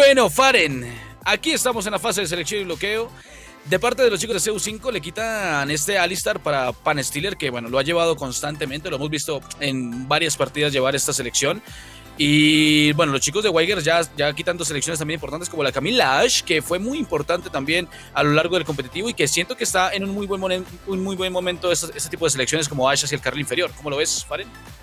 Bueno, Faren, aquí estamos en la fase de selección y bloqueo. De parte de los chicos de CU5 le quitan este Alistar para Pan Stealer, que bueno, lo ha llevado constantemente, lo hemos visto en varias partidas llevar esta selección. Y bueno, los chicos de Wigers ya quitando selecciones también importantes como la Camila Ash, que fue muy importante también a lo largo del competitivo y que siento que está en un muy buen momento este tipo de selecciones como Ash hacia el carril inferior. ¿Cómo lo ves, Faren?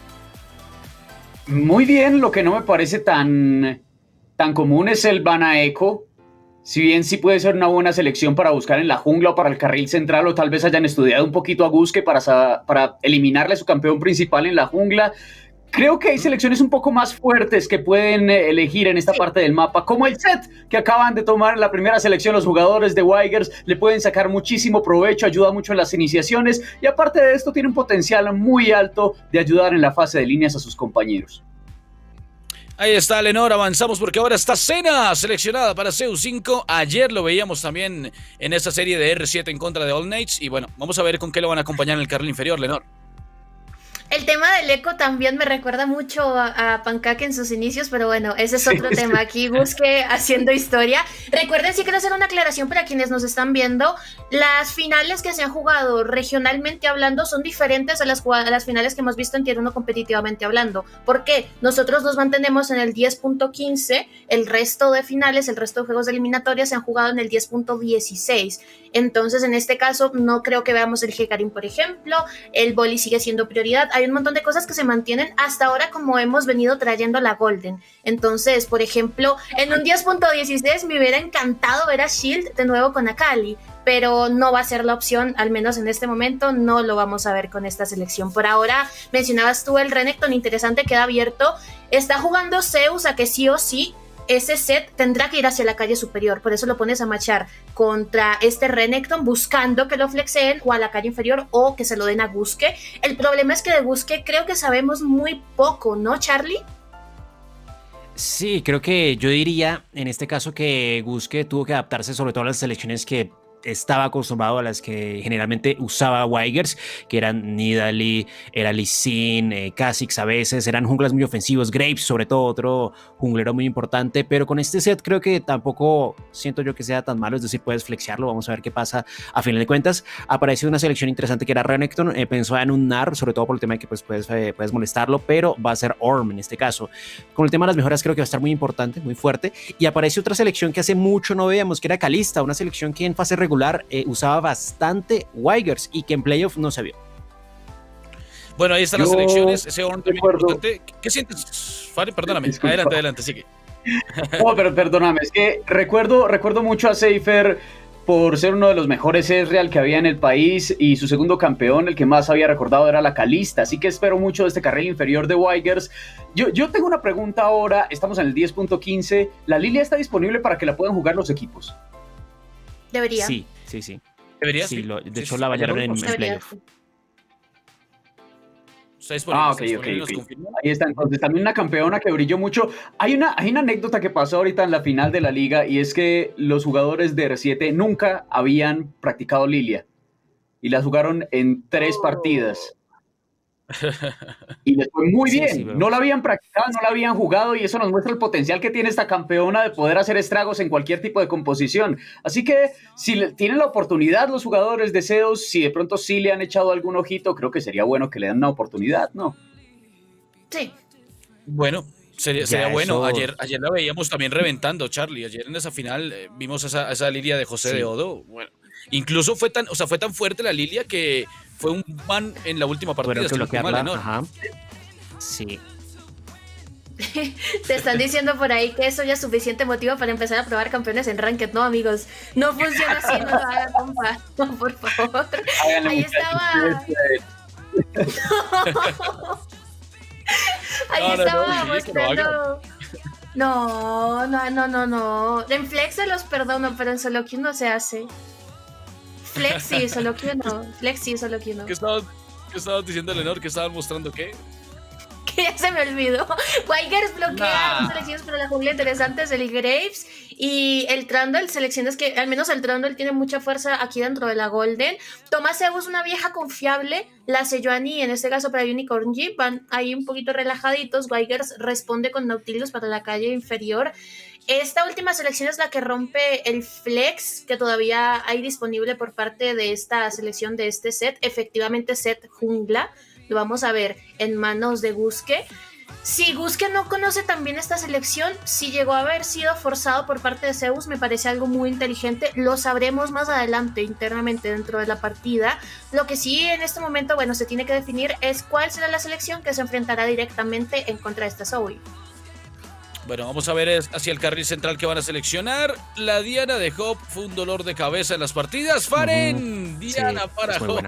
Muy bien, lo que no me parece tan común es el Bana Echo. Si bien sí puede ser una buena selección para buscar en la jungla o para el carril central, o tal vez hayan estudiado un poquito a Guske para eliminarle a su campeón principal en la jungla. Creo que hay selecciones un poco más fuertes que pueden elegir en esta parte del mapa, como el set que acaban de tomar en la primera selección los jugadores de Wigers. Le pueden sacar muchísimo provecho, ayuda mucho en las iniciaciones y aparte de esto tiene un potencial muy alto de ayudar en la fase de líneas a sus compañeros. Ahí está, Lenor, avanzamos porque ahora está Senna seleccionada para CU5. Ayer lo veíamos también en esa serie de R7 en contra de All Knights. Y bueno, vamos a ver con qué lo van a acompañar en el carril inferior, Lenor. El tema del eco también me recuerda mucho a Pancake en sus inicios, pero bueno, ese es otro tema. Aquí Guske haciendo historia. Recuerden, sí quiero hacer una aclaración para quienes nos están viendo. Las finales que se han jugado regionalmente hablando son diferentes a las finales que hemos visto en Tier 1 competitivamente hablando. ¿Por qué? Nosotros nos mantenemos en el 10.15, el resto de finales, el resto de juegos de eliminatoria se han jugado en el 10.16. Entonces, en este caso, no creo que veamos el Hecarim, por ejemplo. El Boli sigue siendo prioridad. Hay un montón de cosas que se mantienen hasta ahora como hemos venido trayendo la Golden. Entonces, por ejemplo, en un 10.16 me hubiera encantado ver a Shield de nuevo con Akali, pero no va a ser la opción, al menos en este momento no lo vamos a ver con esta selección. Por ahora, mencionabas tú el Renekton, interesante, queda abierto. Está jugando Zeus a que sí o sí ese set tendrá que ir hacia la calle superior, por eso lo pones a machar contra este Renekton buscando que lo flexeen o a la calle inferior o que se lo den a Guske. El problema es que de Guske creo que sabemos muy poco, ¿no, Charlie? Sí, creo que yo diría en este caso que Guske tuvo que adaptarse sobre todo a las selecciones que estaba acostumbrado a las que generalmente usaba Wigers, que eran Nidalee, era Lee Sin, Kha'Zix a veces, eran junglas muy ofensivos, Graves sobre todo, otro junglero muy importante, pero con este set creo que tampoco siento yo que sea tan malo, es decir, puedes flexearlo, vamos a ver qué pasa a final de cuentas. Apareció una selección interesante que era Renekton, pensaba en un Gnar, sobre todo por el tema de que pues, puedes molestarlo, pero va a ser Ornn en este caso. Con el tema de las mejoras creo que va a estar muy importante, muy fuerte, y aparece otra selección que hace mucho no veíamos, que era Kalista, una selección que en fase regular usaba bastante Wigers y que en playoff no se vio. Bueno, ahí están las selecciones, ese Ornn también importante. ¿Qué sientes, Fari? Perdóname, disculpa. Adelante, sigue. No, pero perdóname, es que recuerdo mucho a Seifer por ser uno de los mejores Ezreal que había en el país y su segundo campeón, el que más había recordado era la Kalista, así que espero mucho de este carril inferior de Wigers. Yo tengo una pregunta ahora, estamos en el 10.15, ¿la Lilia está disponible para que la puedan jugar los equipos? Debería. Sí. ¿Debería? Sí, de hecho la bañaron en playoff. Está disponible, ok. Ahí está, entonces también una campeona que brilló mucho. Hay una anécdota que pasó ahorita en la final de la liga y es que los jugadores de R7 nunca habían practicado Lilia y las jugaron en 3 partidas. Y les fue muy bien, sí, no la habían practicado, no la habían jugado y eso nos muestra el potencial que tiene esta campeona de poder hacer estragos en cualquier tipo de composición. Así que si tienen la oportunidad los jugadores de Zeus, si de pronto sí le han echado algún ojito, creo que sería bueno que le den una oportunidad, ¿no? Sí. Bueno, sería bueno. Ayer la veíamos también reventando, Charlie. Ayer en esa final vimos esa Lilia de José de Odo. Bueno, incluso fue tan fuerte la Lilia que fue un ban en la última partida. Bueno, que bloquearla, ¿no? Ajá. Sí. Te están diciendo por ahí que eso ya es suficiente motivo para empezar a probar campeones en Ranked. No, amigos, no funciona así, no lo hagan, compa. No, por favor. Ahí estaba. Ahí estaba mostrando. No. En Flex se los perdono, pero en solo que uno se hace. Flexi, solo que uno. ¿Qué estabas diciendo, Lenor? ¿Que estaban mostrando qué? Que ya se me olvidó. Wigers bloquea dos selecciones para la jungla interesantes, el Graves y el Trundle, selecciones que al menos el Trundle tiene mucha fuerza aquí dentro de la Golden. Toma Zeus, una vieja confiable, la Sejuani, en este caso para Unicorn Jeep, van ahí un poquito relajaditos. Wigers responde con Nautilus para la calle inferior. esta última selección es la que rompe el flex que todavía hay disponible por parte de esta selección de este set. Efectivamente, set jungla. Lo vamos a ver en manos de Guske. Si Guske no conoce también esta selección, si llegó a haber sido forzado por parte de Zeus, me parece algo muy inteligente. Lo sabremos más adelante internamente dentro de la partida. Lo que sí en este momento, bueno, se tiene que definir es cuál será la selección que se enfrentará directamente en contra de esta Zoe. Bueno, vamos a ver hacia el carril central que van a seleccionar. La Diana de Hop fue un dolor de cabeza en las partidas. Faren, Diana sí, para Hop.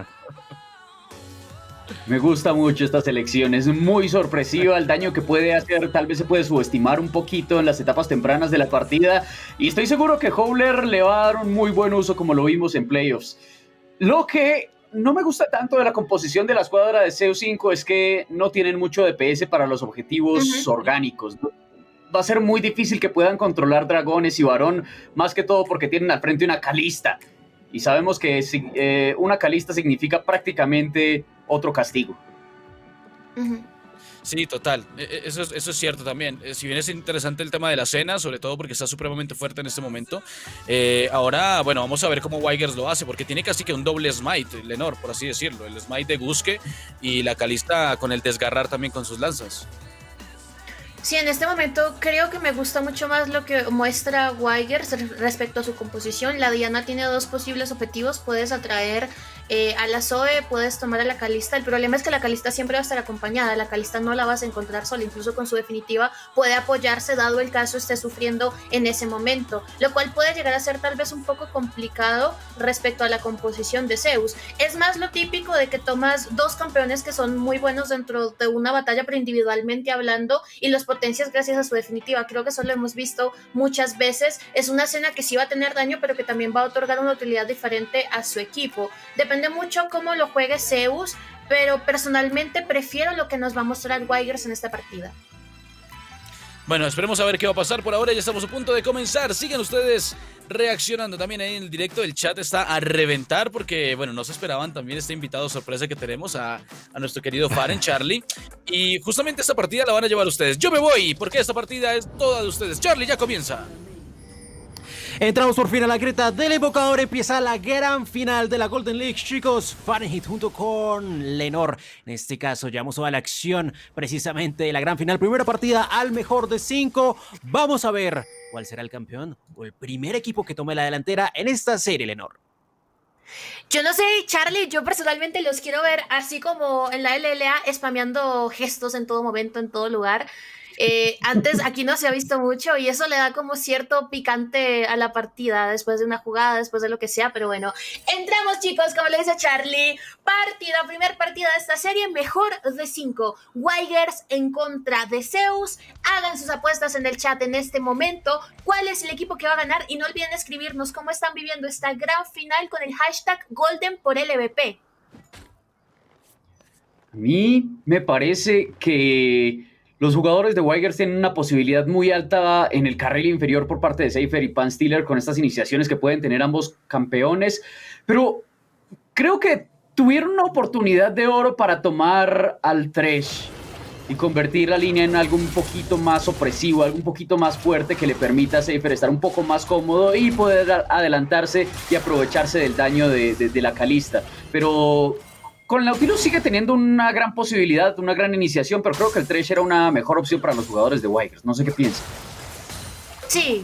Me gusta mucho esta selección, es muy sorpresiva el daño que puede hacer, tal vez se puede subestimar un poquito en las etapas tempranas de la partida y estoy seguro que Howler le va a dar un muy buen uso como lo vimos en playoffs. Lo que no me gusta tanto de la composición de la escuadra de CO5 es que no tienen mucho DPS para los objetivos orgánicos, ¿no? Va a ser muy difícil que puedan controlar dragones y varón, más que todo porque tienen al frente una Kalista y sabemos que una Kalista significa prácticamente otro castigo. Sí, total. Eso es cierto también. Si bien es interesante el tema de la cena, sobre todo porque está supremamente fuerte en este momento, ahora, bueno, vamos a ver cómo Weigers lo hace, porque tiene casi que un doble smite, Lenor, por así decirlo. El smite de Guske y la Kalista con el desgarrar también con sus lanzas. Sí, en este momento creo que me gusta mucho más lo que muestra Weigers respecto a su composición. La Diana tiene dos posibles objetivos. Puedes atraer a la Zoe, puedes tomar a la Kalista. El problema es que la Kalista siempre va a estar acompañada. La Kalista no la vas a encontrar sola. Incluso con su definitiva puede apoyarse dado el caso esté sufriendo en ese momento. Lo cual puede llegar a ser tal vez un poco complicado respecto a la composición de Zeus. Es más lo típico de que tomas dos campeones que son muy buenos dentro de una batalla, pero individualmente hablando, y los potencias gracias a su definitiva. Creo que eso lo hemos visto muchas veces. Es una escena que sí va a tener daño, pero que también va a otorgar una utilidad diferente a su equipo. Depende mucho cómo lo juegue Zeus, pero personalmente prefiero lo que nos va a mostrar Weigers en esta partida. Bueno, esperemos a ver qué va a pasar. Por ahora ya estamos a punto de comenzar. Sigan ustedes reaccionando también ahí en el directo. El chat está a reventar porque, bueno, no se esperaban también este invitado sorpresa que tenemos a nuestro querido Faren, Charlie. Y justamente esta partida la van a llevar ustedes. Yo me voy porque esta partida es toda de ustedes. Charlie, ya comienza. Entramos por fin a la greta del invocador. Empieza la gran final de la Golden League, chicos. Fahrenheit junto con Lenor. En este caso, llevamos toda la acción precisamente de la gran final. Primera partida al mejor de 5. Vamos a ver cuál será el campeón o el primer equipo que tome la delantera en esta serie, Lenor. Yo no sé, Charlie, yo personalmente los quiero ver así como en la LLA, spameando gestos en todo momento, en todo lugar. Antes aquí no se ha visto mucho y eso le da como cierto picante a la partida después de una jugada, después de lo que sea, pero bueno, entramos chicos, como le dice Charlie, primer partida de esta serie, mejor de 5, Weigers en contra de Zeus. Hagan sus apuestas en el chat en este momento, cuál es el equipo que va a ganar y no olviden escribirnos cómo están viviendo esta gran final con el hashtag Golden por LVP. A mí me parece que los jugadores de Weigers tienen una posibilidad muy alta en el carril inferior por parte de Seifer y Panstealer con estas iniciaciones que pueden tener ambos campeones, pero creo que tuvieron una oportunidad de oro para tomar al Thresh y convertir la línea en algo un poquito más opresivo, algo un poquito más fuerte que le permita a Seifer estar un poco más cómodo y poder adelantarse y aprovecharse del daño de la Kalista, pero con el Nautilus sigue teniendo una gran posibilidad, una gran iniciación, pero creo que el Thresh era una mejor opción para los jugadores de Weigers. No sé qué piensan. Sí.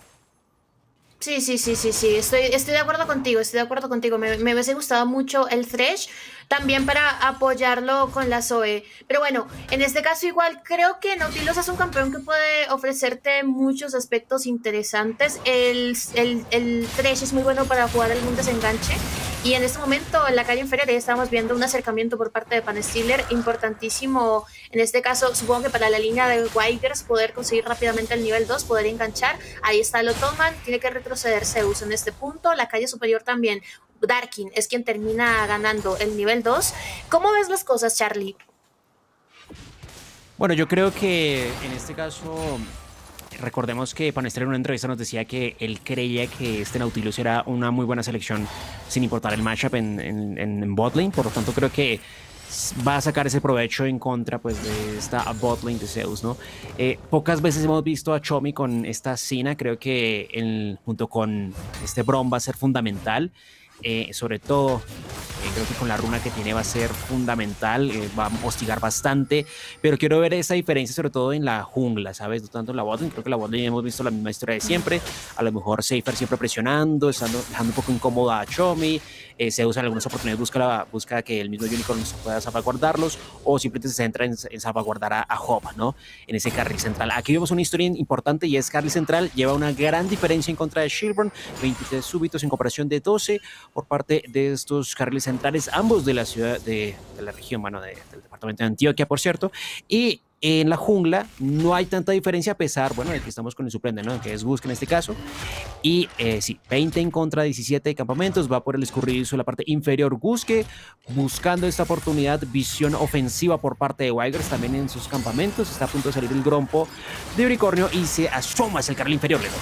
Sí. Estoy de acuerdo contigo, Me hubiese gustado mucho el Thresh, también para apoyarlo con la Zoe. Pero bueno, en este caso igual creo que Nautilus es un campeón que puede ofrecerte muchos aspectos interesantes. El Thresh es muy bueno para jugar algún desenganche. Y en este momento en la calle inferior ya estamos viendo un acercamiento por parte de Panstealer importantísimo. En este caso supongo que para la línea de Weigers poder conseguir rápidamente el nivel 2, poder enganchar. Ahí está, lo toman, tiene que retroceder Zeus en este punto. La calle superior también, Darkin es quien termina ganando el nivel 2. ¿Cómo ves las cosas, Charlie? Bueno, yo creo que en este caso, recordemos que Panestealer en una entrevista nos decía que él creía que este Nautilus era una muy buena selección sin importar el matchup en botlane, por lo tanto creo que va a sacar ese provecho en contra pues de esta botlane de Zeus, ¿no? Pocas veces hemos visto a Chomi con esta Sina, creo que junto con este Braum va a ser fundamental, sobre todo creo que con la runa que tiene va a ser fundamental, va a hostigar bastante, pero quiero ver esa diferencia sobre todo en la jungla, ¿sabes? No tanto en la botlane, creo que en la botlane hemos visto la misma historia de siempre, a lo mejor Seifer siempre presionando, dejando un poco incómoda a Chomi, Zeus en algunas oportunidades busca que el mismo Unicorn pueda salvaguardarlos, o simplemente se centra en salvaguardar a Hope, ¿no? En ese carril central. Aquí vemos una historia importante y es carril central, lleva una gran diferencia en contra de Shelburne, 23 súbitos en comparación de 12 por parte de estos carriles centrales, ambos de la ciudad de la región, bueno, del departamento de Antioquia, por cierto, y en la jungla no hay tanta diferencia a pesar, bueno, de que estamos con el suplente, ¿no? Que es Gusk en este caso. Y sí, 20 en contra de 17 de campamentos, va por el escurridizo en la parte inferior Gusk, buscando esta oportunidad, visión ofensiva por parte de Wigers también en sus campamentos, está a punto de salir el grompo de Unicornio y se asoma hacia el carril inferior, Leto.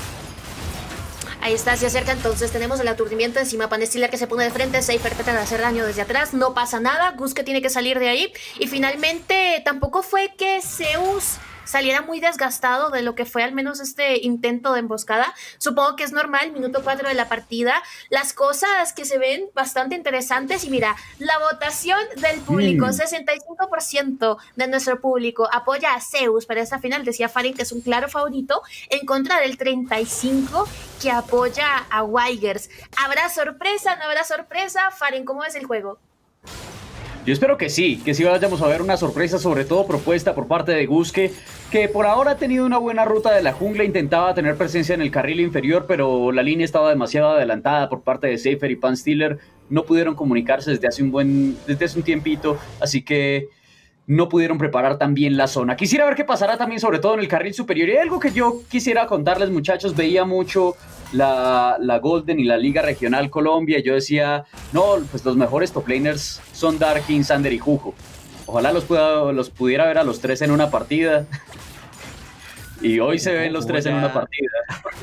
Ahí está, se acerca entonces, tenemos el aturdimiento encima, Panestealer que se pone de frente, Seifer trata de hacer daño desde atrás, no pasa nada, Gusk tiene que salir de ahí, y finalmente tampoco fue que Zeus saliera muy desgastado de lo que fue al menos este intento de emboscada. Supongo que es normal, minuto 4 de la partida, las cosas que se ven bastante interesantes, y mira, la votación del público, 65% de nuestro público apoya a Zeus para esta final, decía Farin que es un claro favorito, en contra del 35% que apoya a Wigers. ¿Habrá sorpresa? ¿No habrá sorpresa? Farin, ¿cómo es el juego? Yo espero que sí vayamos a ver una sorpresa, sobre todo propuesta por parte de Gusk, que por ahora ha tenido una buena ruta de la jungla, intentaba tener presencia en el carril inferior, pero la línea estaba demasiado adelantada por parte de Seifer y Panstealer, no pudieron comunicarse desde hace un tiempito, así que no pudieron preparar tan bien la zona. Quisiera ver qué pasará también, sobre todo en el carril superior, y hay algo que yo quisiera contarles, muchachos. Veía mucho la Golden y la Liga Regional Colombia, y yo decía, no, pues los mejores top laners son Darkin, Sander y Jujo. Ojalá los pudiera ver a los tres en una partida. Y hoy se ven los tres en una partida.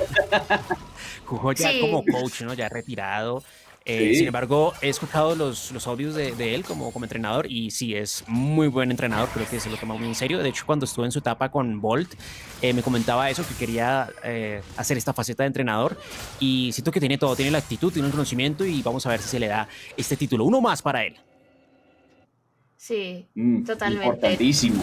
Jujo ya sí, como coach, ¿no? Ya retirado. Sí. Sin embargo, he escuchado los audios de él como entrenador, y sí, es muy buen entrenador, creo que se lo toma muy en serio. De hecho, cuando estuve en su etapa con Bolt, me comentaba eso, que quería hacer esta faceta de entrenador, y siento que tiene todo, tiene la actitud, tiene el conocimiento, y vamos a ver si se le da este título, uno más para él. Sí, totalmente. Importantísimo.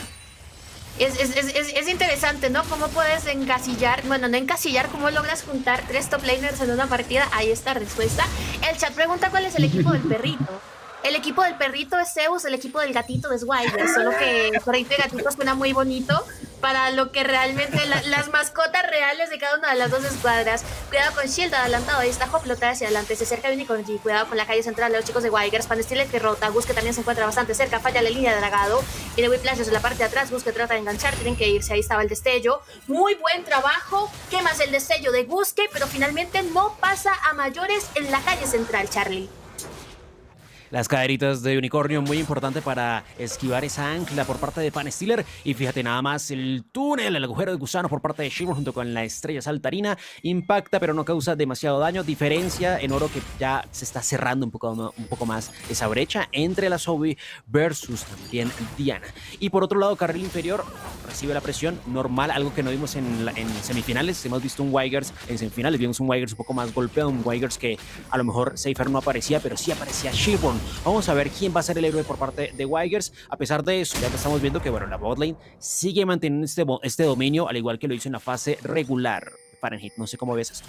Es interesante, ¿no? ¿Cómo puedes encasillar? Bueno, no encasillar, ¿cómo logras juntar 3 top laners en una partida? Ahí está la respuesta. El chat pregunta cuál es el equipo del perrito. El equipo del perrito es Zeus, el equipo del gatito es Wigers, solo que perrito y gatito suena muy bonito para lo que realmente las mascotas reales de cada una de las dos escuadras. Cuidado con Shield adelantado, ahí está Hope, flota hacia adelante, se acerca Unicorn G, cuidado con la calle central de los chicos de Wigers, Panestealer que rota, Gusk que también se encuentra bastante cerca, falla la línea de dragado, viene Whiplash desde la parte de atrás, Gusk que trata de enganchar, tienen que irse, ahí estaba el destello, muy buen trabajo, quemas el destello de Gusk, pero finalmente no pasa a mayores en la calle central, Charlie. Las caderitas de Unicornio, muy importante para esquivar esa ancla por parte de Panestealer. Y fíjate nada más, el túnel, el agujero de gusano por parte de Shimon junto con la estrella saltarina. Impacta, pero no causa demasiado daño. Diferencia en oro que ya se está cerrando un poco más esa brecha entre la Zoe versus también Diana. Y por otro lado, carril inferior recibe la presión normal, algo que no vimos en semifinales. Hemos visto un Wigers en semifinales, vimos un Wigers un poco más golpeado, un Wigers que a lo mejor Seifer no aparecía, pero sí aparecía Shimon. Vamos a ver quién va a ser el héroe por parte de Wigers. A pesar de eso, ya que estamos viendo que bueno, la botlane sigue manteniendo este dominio, al igual que lo hizo en la fase regular. Fahrenheit, no sé cómo ves esto.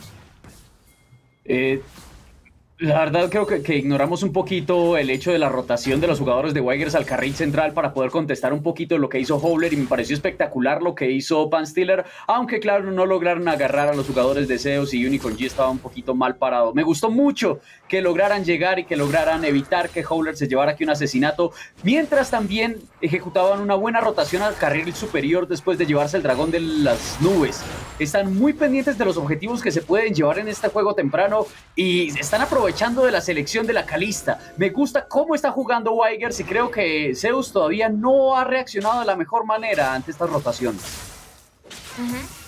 La verdad creo que ignoramos un poquito el hecho de la rotación de los jugadores de Wigers al carril central para poder contestar un poquito lo que hizo Howler, y me pareció espectacular lo que hizo Panstealer, aunque claro no lograron agarrar a los jugadores de Zeus, y Unicorn G estaba un poquito mal parado. Me gustó mucho que lograran llegar y que lograran evitar que Howler se llevara aquí un asesinato, mientras también ejecutaban una buena rotación al carril superior después de llevarse el dragón de las nubes. Están muy pendientes de los objetivos que se pueden llevar en este juego temprano, y están aprovechando de la selección de la Kalista. Me gusta cómo está jugando Wigers, y creo que Zeus todavía no ha reaccionado de la mejor manera ante estas rotaciones.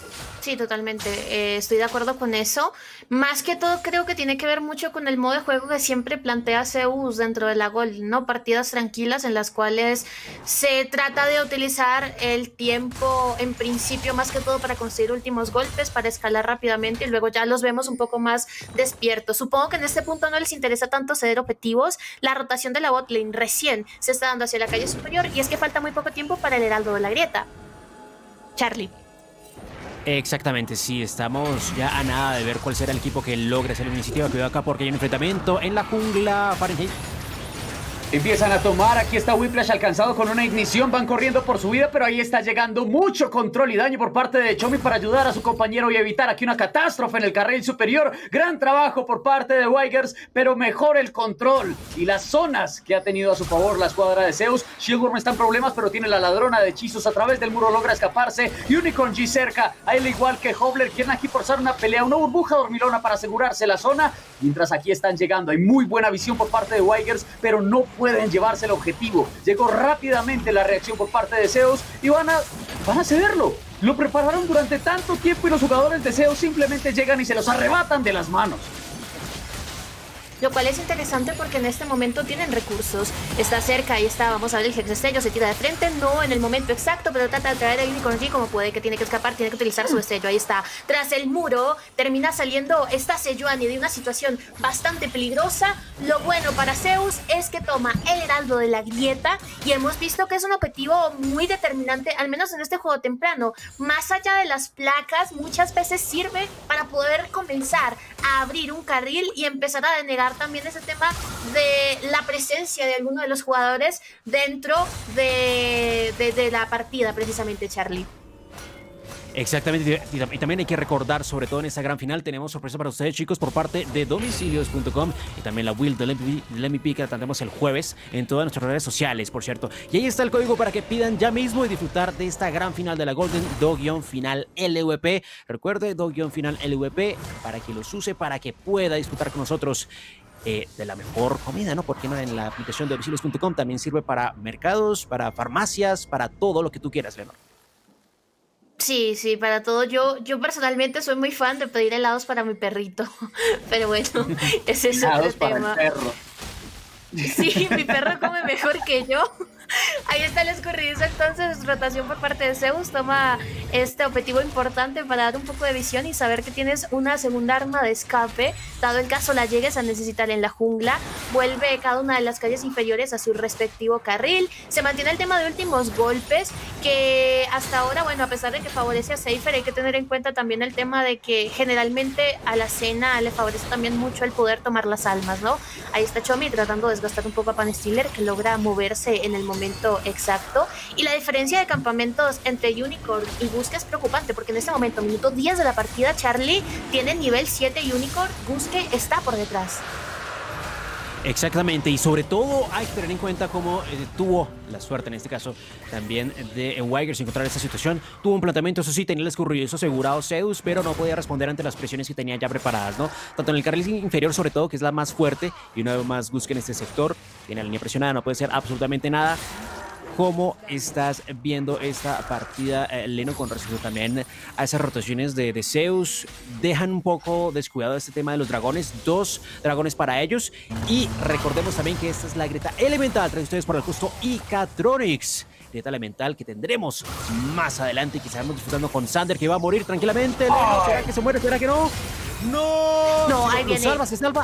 Sí, totalmente. Estoy de acuerdo con eso. Más que todo, creo que tiene que ver mucho con el modo de juego que siempre plantea Zeus dentro de la Gold, ¿no? Partidas tranquilas en las cuales se trata de utilizar el tiempo, en principio, más que todo para conseguir últimos golpes, para escalar rápidamente y luego ya los vemos un poco más despiertos. Supongo que en este punto no les interesa tanto ceder objetivos. La rotación de la bot lane recién se está dando hacia la calle superior y es que falta muy poco tiempo para el Heraldo de la Grieta. Charlie. Exactamente, sí, estamos ya a nada de ver cuál será el equipo que logre hacer la iniciativa. Cuidado acá porque hay un enfrentamiento en la jungla. Fahrenheit. Empiezan a tomar, aquí está Whiplash alcanzado con una ignición, van corriendo por su vida, pero ahí está llegando mucho control y daño por parte de Chomi para ayudar a su compañero y evitar aquí una catástrofe en el carril superior. Gran trabajo por parte de Wigers, pero mejor el control y las zonas que ha tenido a su favor la escuadra de Zeus. Shieldworm está en problemas, pero tiene la ladrona de hechizos a través del muro, logra escaparse. Unicorn G cerca, al igual que Hobler, quieren aquí forzar una pelea, una burbuja dormilona para asegurarse la zona, mientras aquí están llegando. Hay muy buena visión por parte de Wigers, pero no pueden llevarse el objetivo. Llegó rápidamente la reacción por parte de Zeus y van a cederlo. Lo prepararon durante tanto tiempo y los jugadores de Zeus simplemente llegan y se los arrebatan de las manos. Lo cual es interesante porque en este momento tienen recursos. Está cerca, ahí está, vamos a ver el destello, se tira de frente, no en el momento exacto, pero trata de traer a Unicorn G como puede, que tiene que escapar, tiene que utilizar su destello, ahí está. Tras el muro, termina saliendo esta Sejuani de una situación bastante peligrosa. Lo bueno para Zeus es que toma el Heraldo de la Grieta y hemos visto que es un objetivo muy determinante, al menos en este juego temprano. Más allá de las placas, muchas veces sirve para poder comenzar a abrir un carril y empezar a denegar también ese tema de la presencia de alguno de los jugadores dentro de la partida, precisamente, Charlie. Exactamente, y también hay que recordar, sobre todo en esta gran final, tenemos sorpresa para ustedes, chicos, por parte de domicilios.com y también la Will del MVP que tendremos el jueves en todas nuestras redes sociales, por cierto. Y ahí está el código para que pidan ya mismo y disfrutar de esta gran final de la Golden Do-Final LVP. Recuerde, Do-Final LVP, para que los use, para que pueda disfrutar con nosotros de la mejor comida, ¿no? Porque no, en la aplicación de domicilios.com también sirve para mercados, para farmacias, para todo lo que tú quieras, Leonor. Sí, sí, para todo. Yo personalmente soy muy fan de pedir helados para mi perrito, pero bueno, ese es otro tema. Para el perro. Sí, mi perro come mejor que yo. Ahí está el escurridizo, entonces rotación por parte de Zeus, toma este objetivo importante para dar un poco de visión y saber que tienes una segunda arma de escape, dado el caso la llegues a necesitar en la jungla. Vuelve cada una de las calles inferiores a su respectivo carril, se mantiene el tema de últimos golpes, que hasta ahora, bueno, a pesar de que favorece a Cypher, hay que tener en cuenta también el tema de que generalmente a la cena le favorece también mucho el poder tomar las almas, ¿no? Ahí está Chomi tratando de desgastar un poco a Panestealer, que logra moverse en el momento exacto, y la diferencia de campamentos entre Unicorn y Guske es preocupante, porque en este momento, minuto 10 de la partida, Charlie tiene nivel 7 Unicorn, Guske está por detrás. Exactamente, y sobre todo hay que tener en cuenta cómo tuvo la suerte en este caso también de Wigers encontrar esta situación. Tuvo un planteamiento, eso sí, tenía el escurridizo asegurado Zeus, pero no podía responder ante las presiones que tenía ya preparadas, ¿no? Tanto en el carril inferior, sobre todo, que es la más fuerte, y una vez más Guske en este sector, tiene la línea presionada, no puede ser absolutamente nada. ¿Cómo estás viendo esta partida, Leno, con respecto también a esas rotaciones de Zeus? Dejan un poco descuidado este tema de los dragones, 2 dragones para ellos, y recordemos también que esta es la grieta elemental, trae ustedes por el costo Icatronics. Grieta elemental que tendremos más adelante y que estaremos disfrutando con Sander, que va a morir tranquilamente. Leno, ¿será que se muere? ¿Será que no? ¡No! No, ahí viene. Se salva.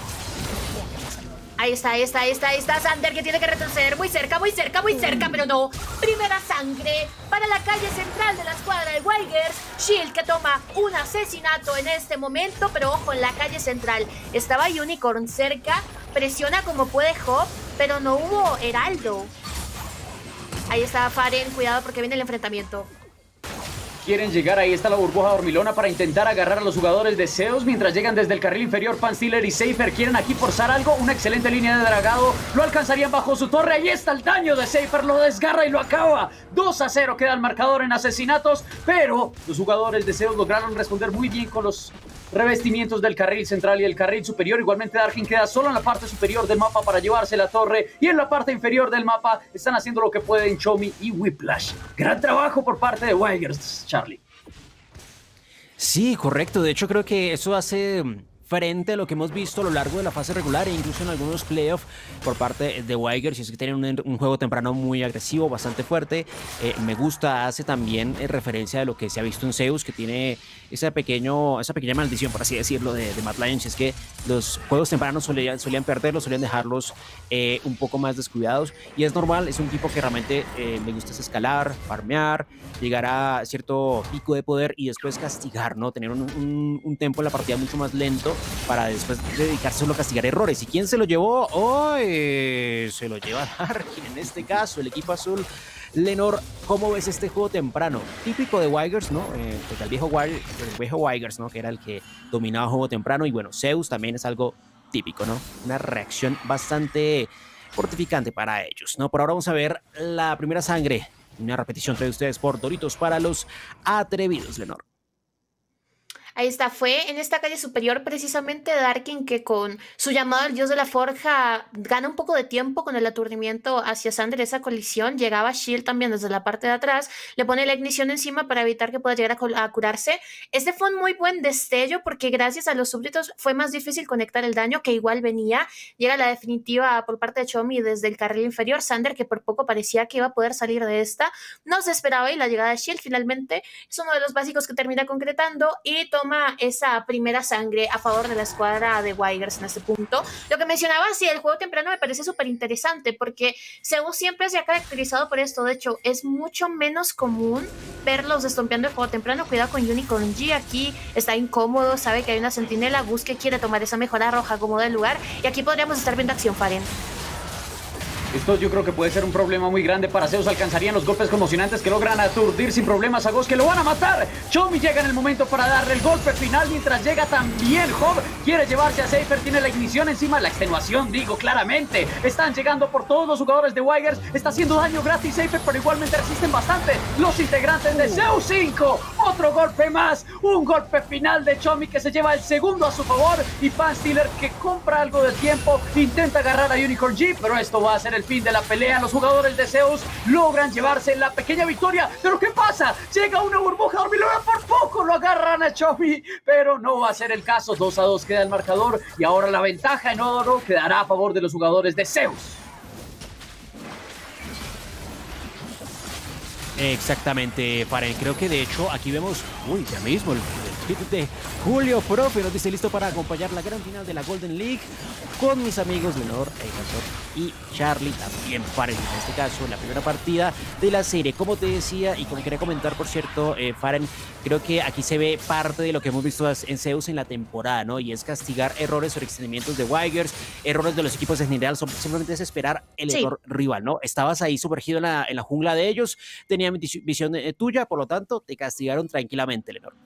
Ahí está Sander, que tiene que retroceder muy cerca, pero no. Primera sangre para la calle central de la escuadra de Wigers. Shield que toma un asesinato en este momento, pero ojo, en la calle central estaba Unicorn cerca, presiona como puede Hop, pero no hubo Heraldo. Ahí está Faren, cuidado porque viene el enfrentamiento. Quieren llegar, ahí está la burbuja dormilona para intentar agarrar a los jugadores de Zeus, mientras llegan desde el carril inferior Panstealer y Cypher. Quieren aquí forzar algo, una excelente línea de dragado, lo alcanzarían bajo su torre. Ahí está el daño de Cypher, lo desgarra y lo acaba. 2-0 queda el marcador en asesinatos, pero los jugadores de Zeus lograron responder muy bien con los revestimientos del carril central y el carril superior. Igualmente Darkin queda solo en la parte superior del mapa para llevarse la torre, y en la parte inferior del mapa están haciendo lo que pueden Chomi y Whiplash. Gran trabajo por parte de Wigers, Charlie. Sí, correcto. De hecho, creo que eso hace frente a lo que hemos visto a lo largo de la fase regular e incluso en algunos playoffs por parte de Wigers, y es que tienen un juego temprano muy agresivo, bastante fuerte. Me gusta, hace también referencia de lo que se ha visto en Zeus, que tiene esa pequeña maldición, por así decirlo, de Mad Lions, es que los juegos tempranos solían perderlos, solían dejarlos un poco más descuidados, y es normal. Es un tipo que realmente le gusta escalar, farmear, llegar a cierto pico de poder y después castigar, ¿no? Tener un tempo en la partida mucho más lento para después dedicarse solo a castigar errores. ¿Y quién se lo llevó? Hoy se lo lleva Dark, en este caso el equipo azul. Lenor, ¿cómo ves este juego temprano? Típico de Wigers, ¿no? Porque el viejo Wigers, ¿no? Que era el que dominaba el juego temprano. Y bueno, Zeus también es algo típico, ¿no? Una reacción bastante fortificante para ellos, ¿no? Por ahora vamos a ver la primera sangre. Una repetición de ustedes por Doritos para los atrevidos, Lenor. Ahí está, fue en esta calle superior precisamente Darkin que con su llamado al dios de la forja gana un poco de tiempo con el aturdimiento hacia Sander, esa colisión. Llegaba Shield también desde la parte de atrás, le pone la ignición encima para evitar que pueda llegar a curarse. Este fue un muy buen destello porque gracias a los súbditos fue más difícil conectar el daño, que igual venía. Llega la definitiva por parte de Chomi desde el carril inferior. Sander, que por poco parecía que iba a poder salir de esta, no se esperaba, y la llegada de Shield finalmente es uno de los básicos que termina concretando y toma esa primera sangre a favor de la escuadra de Wigers en este punto. Lo que mencionaba, sí, el juego temprano me parece súper interesante porque Zeus siempre se ha caracterizado por esto. De hecho, es mucho menos común verlos estompeando el juego temprano. Cuidado con Unicorn G, aquí está incómodo, sabe que hay una sentinela. Gus que quiere tomar esa mejora roja como del lugar, y aquí podríamos estar viendo acción Faren. Esto yo creo que puede ser un problema muy grande para Zeus. Alcanzarían los golpes conmocionantes que logran aturdir sin problemas a Ghost, que lo van a matar. Chomi llega en el momento para darle el golpe final, mientras llega también Hob. Quiere llevarse a Seifer, tiene la ignición encima, la extenuación, digo, claramente. Están llegando por todos los jugadores de Wigers. Está haciendo daño gratis Seifer, pero igualmente resisten bastante los integrantes de Zeus 5. Otro golpe más, un golpe final de Chomi que se lleva el segundo a su favor. Y Panstealer, que compra algo de tiempo, intenta agarrar a Unicorn G, pero esto va a ser el fin de la pelea. Los jugadores de Zeus logran llevarse la pequeña victoria, pero ¿qué pasa? Llega una burbuja dormilona, por poco lo agarran a Chomi, pero no va a ser el caso. 2-2 queda el marcador y ahora la ventaja en oro quedará a favor de los jugadores de Zeus. Exactamente, Faren. Creo que de hecho aquí vemos, ya mismo el tweet de Julio Profe nos dice: listo para acompañar la gran final de la Golden League con mis amigos Lenor, y Charlie también, Faren. En este caso, la primera partida de la serie. Como te decía y como quería comentar, por cierto, Faren, creo que aquí se ve parte de lo que hemos visto en Zeus en la temporada, ¿no? Y es castigar errores o extendimientos de Wigers, errores de los equipos en general. Simplemente es esperar el error rival, ¿no? Estabas ahí sumergido en la jungla de ellos, tenían visión tuya, por lo tanto, te castigaron tranquilamente, Lenor.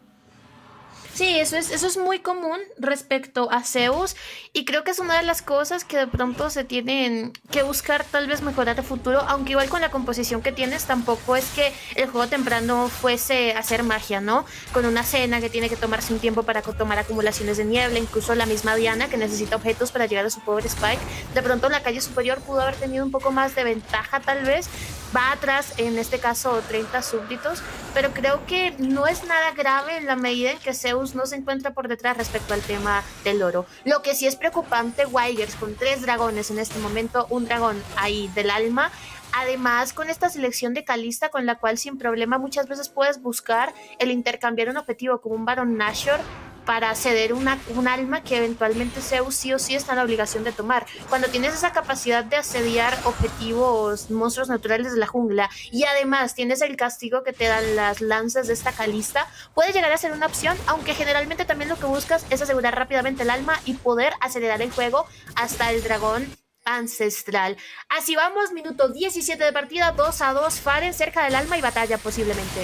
Sí, eso es muy común respecto a Zeus, y creo que es una de las cosas que de pronto se tienen que buscar tal vez mejorar a futuro, aunque igual con la composición que tienes tampoco es que el juego temprano fuese a hacer magia, ¿no? Con una Cena que tiene que tomarse un tiempo para tomar acumulaciones de niebla, incluso la misma Diana que necesita objetos para llegar a su power spike. De pronto en la calle superior pudo haber tenido un poco más de ventaja tal vez, va atrás en este caso 30 súbditos, pero creo que no es nada grave en la medida en que Zeus no se encuentra por detrás respecto al tema del oro. Lo que sí es preocupante, Wigers con 3 dragones en este momento, un dragón ahí del alma, además con esta selección de Kalista con la cual sin problema muchas veces puedes buscar el intercambiar un objetivo como un Baron Nashor para ceder un alma que eventualmente Zeus sí o sí está en la obligación de tomar. Cuando tienes esa capacidad de asediar objetivos, monstruos naturales de la jungla, y además tienes el castigo que te dan las lanzas de esta Kalista, puede llegar a ser una opción, aunque generalmente también lo que buscas es asegurar rápidamente el alma y poder acelerar el juego hasta el dragón ancestral. Así vamos, minuto 17 de partida, 2-2, Faren cerca del alma y batalla posiblemente.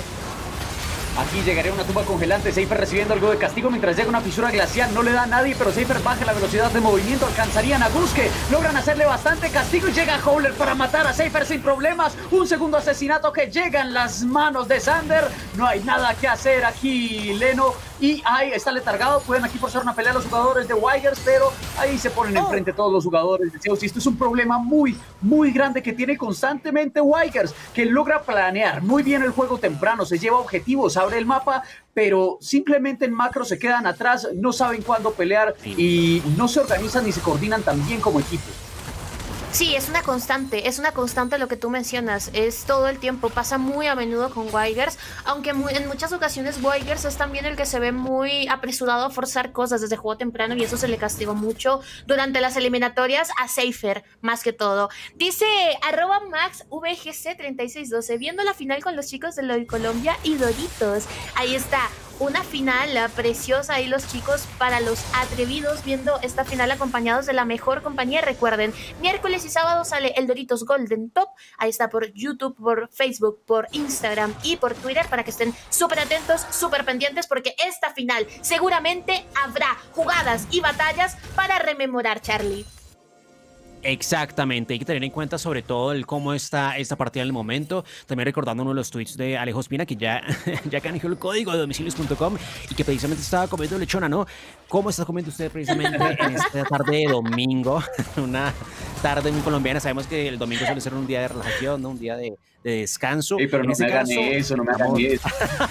Aquí llegaría una tumba congelante, Seifer recibiendo algo de castigo mientras llega una fisura glacial, no le da a nadie, pero Seifer baja la velocidad de movimiento, alcanzarían a Guske, logran hacerle bastante castigo y llega Howler para matar a Seifer sin problemas. Un segundo asesinato que llega en las manos de Sander, no hay nada que hacer aquí, Leno. y ahí está letargado. Pueden aquí forzar una pelea a los jugadores de Wigers, pero ahí se ponen enfrente todos los jugadores de Zeus. Y esto es un problema muy, muy grande que tiene constantemente Wigers, que logra planear muy bien el juego temprano, se lleva objetivos, abre el mapa, pero simplemente en macro se quedan atrás, no saben cuándo pelear y no se organizan ni se coordinan tan bien como equipo. Sí, es una constante lo que tú mencionas, es todo el tiempo, pasa muy a menudo con Wigers, aunque en muchas ocasiones Wigers es también el que se ve muy apresurado a forzar cosas desde juego temprano y eso se le castigó mucho durante las eliminatorias a Cypher, más que todo. Dice @MaxVGC3612, viendo la final con los chicos de LoL Colombia y Doritos, ahí está. Una final preciosa ahí los chicos para los atrevidos viendo esta final acompañados de la mejor compañía. Recuerden, miércoles y sábado sale el Doritos Golden Top. Ahí está por YouTube, por Facebook, por Instagram y por Twitter para que estén súper atentos, súper pendientes porque esta final seguramente habrá jugadas y batallas para rememorar, Charlie. Exactamente, hay que tener en cuenta sobre todo el cómo está esta partida en el momento. También recordando uno de los tweets de Alejo Espina que ya canjeó el código de domicilios.com y que precisamente estaba comiendo lechona, ¿no? ¿Cómo está comiendo usted precisamente en esta tarde de domingo? Una tarde muy colombiana. Sabemos que el domingo suele ser un día de relajación, ¿no? Un día de descanso. Sí, pero no me hagan eso, no me hagan eso.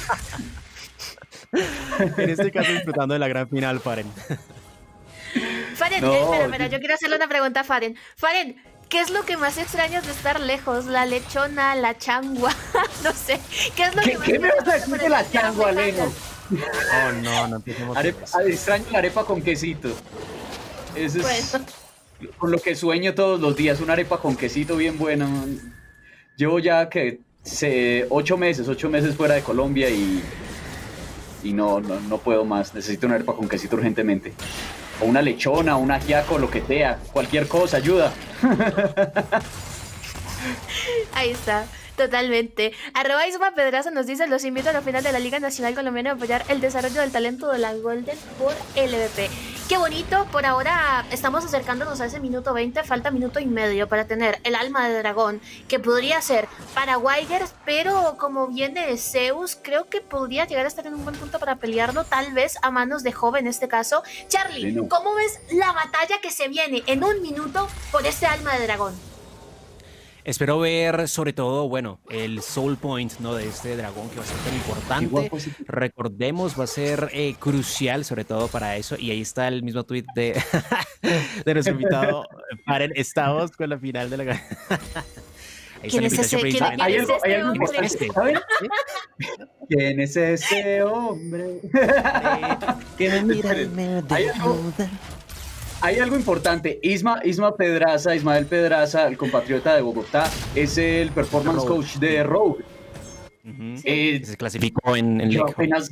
En este caso disfrutando de la gran final, Faren. Faren, No, espera, yo quiero hacerle una pregunta a Faren. Faren, ¿qué es lo que más extrañas de estar lejos? ¿La lechona, la changua? No sé. ¿Qué es lo que más ¿Qué me vas a extrañas decir de la changua, Leno? Oh, no empecemos. Extraño la arepa con quesito. Eso es Bueno. con lo que sueño todos los días, una arepa con quesito bien buena. Llevo ya que 8 meses fuera de Colombia y no puedo más. Necesito una arepa con quesito urgentemente. O una lechona, un ajiaco, lo que sea. Cualquier cosa, ayuda. Ahí está, totalmente. @Isma Pedraza nos dice: los invito a la final de la Liga Nacional Colombiana a apoyar el desarrollo del talento de la Golden por LVP. Qué bonito, por ahora estamos acercándonos a ese minuto 20, falta minuto y medio para tener el alma de dragón, que podría ser para Wigers, pero como viene Zeus, creo que podría llegar a estar en un buen punto para pelearlo, tal vez a manos de Jove en este caso. Charlie, Sí, no. ¿cómo ves la batalla que se viene en un minuto por este alma de dragón? Espero ver sobre todo, bueno, el soul point, ¿no? De este dragón que va a ser tan importante. Guapo, sí. Recordemos, va a ser crucial sobre todo para eso. Y ahí está el mismo tweet de, de nuestro invitado. Paren, estamos con la final de la... Ahí ¿Quién es ese? ¿Quién Hay es algo este hombre? importante, ¿saben? ¿Quién es ese hombre? Que me mira, Hay algo importante. Ismael Pedraza, el compatriota de Bogotá, es el performance coach de Rogue. Que se clasificó en Yo LEC. apenas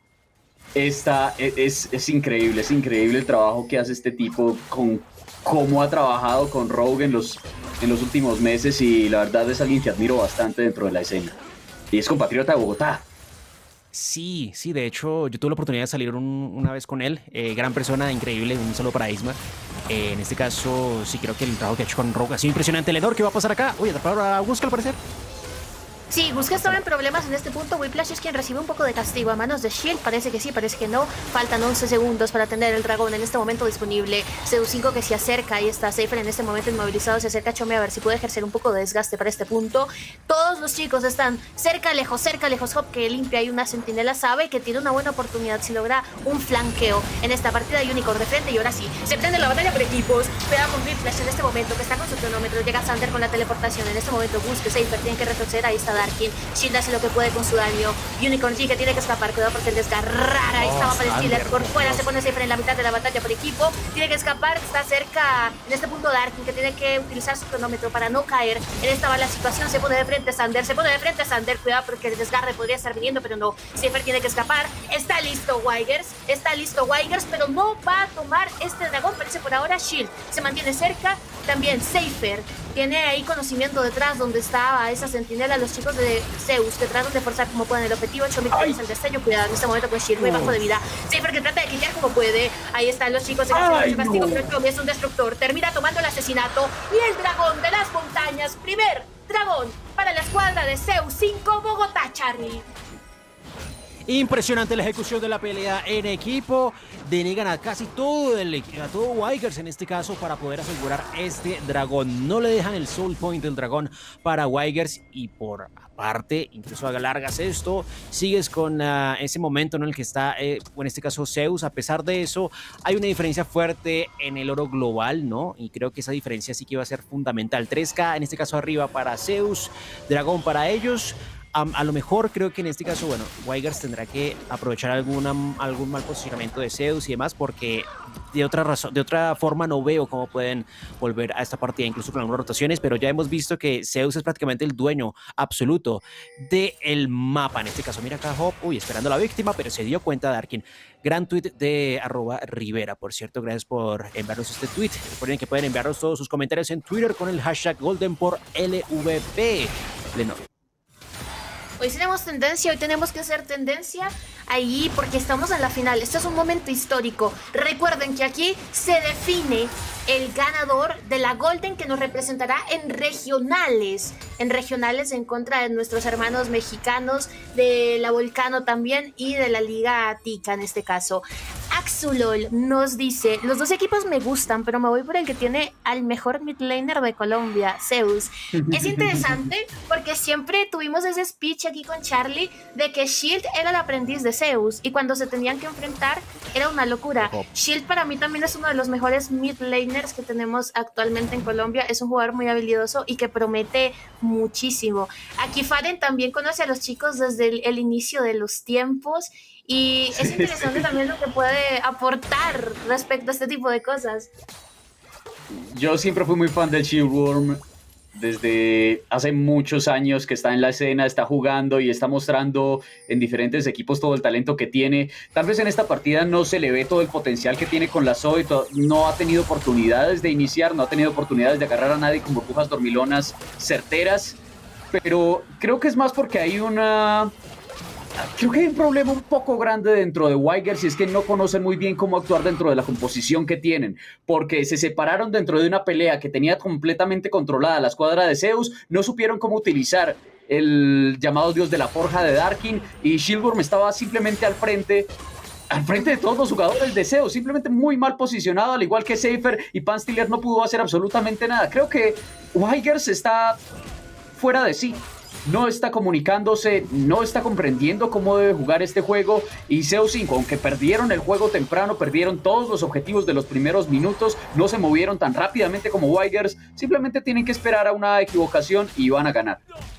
es increíble el trabajo que hace este tipo con cómo ha trabajado con Rogue en los últimos meses y la verdad es alguien que admiro bastante dentro de la escena. Y es compatriota de Bogotá. Sí, de hecho, yo tuve la oportunidad de salir una vez con él. Gran persona, increíble, un saludo para Isma. En este caso, sí creo que el trabajo que ha hecho con Rogue ha sido impresionante. Lenor, ¿qué va a pasar acá? Uy, ahora busca al parecer. Sí, Guske estaba en problemas en este punto. Whiplash es quien recibe un poco de castigo a manos de Shield. Parece que sí, parece que no. Faltan 11 segundos para tener el dragón en este momento disponible. Zeus5 que se acerca. Ahí está Cypher en este momento inmovilizado. Se acerca a Chome a ver si puede ejercer un poco de desgaste para este punto. Todos los chicos están cerca, lejos. Hop que limpia ahí una centinela. Sabe que tiene una buena oportunidad si logra un flanqueo en esta partida de Unicorn de frente. Y ahora sí, se prende la batalla por equipos. Cuidado con Whiplash en este momento que está con su cronómetro. Llega Sander con la teleportación. En este momento Guske, Cypher tiene que retroceder. Ahí está Darkin. Shield hace lo que puede con su daño. Unicorn G que tiene que escapar. Cuidado porque el desgarrar. Ahí estaba para el Stealer. Por fuera se pone Cypher en la mitad de la batalla por equipo. Tiene que escapar. Está cerca en este punto Darkin que tiene que utilizar su cronómetro para no caer. En esta va la situación. Se pone de frente Sander. Cuidado porque el desgarre podría estar viniendo, pero no. Cypher tiene que escapar. Está listo Wigers. Pero no va a tomar este dragón. Parece por ahora Shield. Se mantiene cerca. También Cypher tiene ahí conocimiento detrás donde estaba esa centinela. Los chicos de Zeus que tratan de forzar como pueden el objetivo. Chomik es el destello. Cuidado en este momento con Shield muy bajo de vida. Cypher que trata de quitar como puede. Ahí están los chicos de castigo, pero Chomik es un destructor. Termina tomando el asesinato. Y el dragón de las montañas. Primer dragón para la escuadra de Zeus 5 Bogotá, Charlie. Impresionante la ejecución de la pelea en equipo. Denegan a casi todo Wigers en este caso para poder asegurar este dragón. No le dejan el soul point del dragón para Wigers y por aparte, incluso alargas esto, sigues con ese momento en el que está, en este caso Zeus. A pesar de eso, hay una diferencia fuerte en el oro global, ¿no? Y creo que esa diferencia sí que va a ser fundamental. 3K en este caso arriba para Zeus, dragón para ellos. A lo mejor creo que en este caso, bueno, Wigers tendrá que aprovechar algún mal posicionamiento de Zeus y demás, porque de otra forma no veo cómo pueden volver a esta partida, incluso con algunas rotaciones, pero ya hemos visto que Zeus es prácticamente el dueño absoluto del mapa. En este caso, mira acá Hop, esperando a la víctima, pero se dio cuenta Darkin. Gran tweet de @Rivera, por cierto, gracias por enviarnos este tweet. Recuerden que pueden enviarnos todos sus comentarios en Twitter con el hashtag #GoldenPorLVP. Lenor. Hoy tenemos tendencia, hoy tenemos que hacer tendencia ahí porque estamos en la final. Este es un momento histórico. Recuerden que aquí se define el ganador de la Golden, que nos representará en regionales en contra de nuestros hermanos mexicanos, de la Volcano también y de la Liga Tica en este caso. Axulol nos dice, los dos equipos me gustan, pero me voy por el que tiene al mejor mid laner de Colombia, Zeus. Es interesante porque siempre tuvimos ese speech aquí con Charlie de que Shield era el aprendiz de Zeus y cuando se tenían que enfrentar era una locura. Shield para mí también es uno de los mejores mid laners que tenemos actualmente en Colombia. Es un jugador muy habilidoso y que promete muchísimo. Aquí Faren también conoce a los chicos desde el inicio de los tiempos y es interesante también lo que puede aportar respecto a este tipo de cosas. Yo siempre fui muy fan del Shieldworm. Desde hace muchos años que está en la escena, está jugando y está mostrando en diferentes equipos todo el talento que tiene. Tal vez en esta partida no se le ve todo el potencial que tiene con la Zoe, no ha tenido oportunidades de iniciar, no ha tenido oportunidades de agarrar a nadie con burbujas dormilonas certeras, pero creo que es más porque hay Creo que hay un problema un poco grande dentro de Wigers y es que no conocen muy bien cómo actuar dentro de la composición que tienen, porque se separaron dentro de una pelea que tenía completamente controlada la escuadra de Zeus, no supieron cómo utilizar el llamado dios de la forja de Darkin y Shieldworm estaba simplemente al frente de todos los jugadores de Zeus, simplemente muy mal posicionado, al igual que Cypher, y Panstealer no pudo hacer absolutamente nada. Creo que Wigers está fuera de sí. No está comunicándose, no está comprendiendo cómo debe jugar este juego. Y CO5, aunque perdieron el juego temprano, perdieron todos los objetivos de los primeros minutos, no se movieron tan rápidamente como Wigers, simplemente tienen que esperar a una equivocación y van a ganar.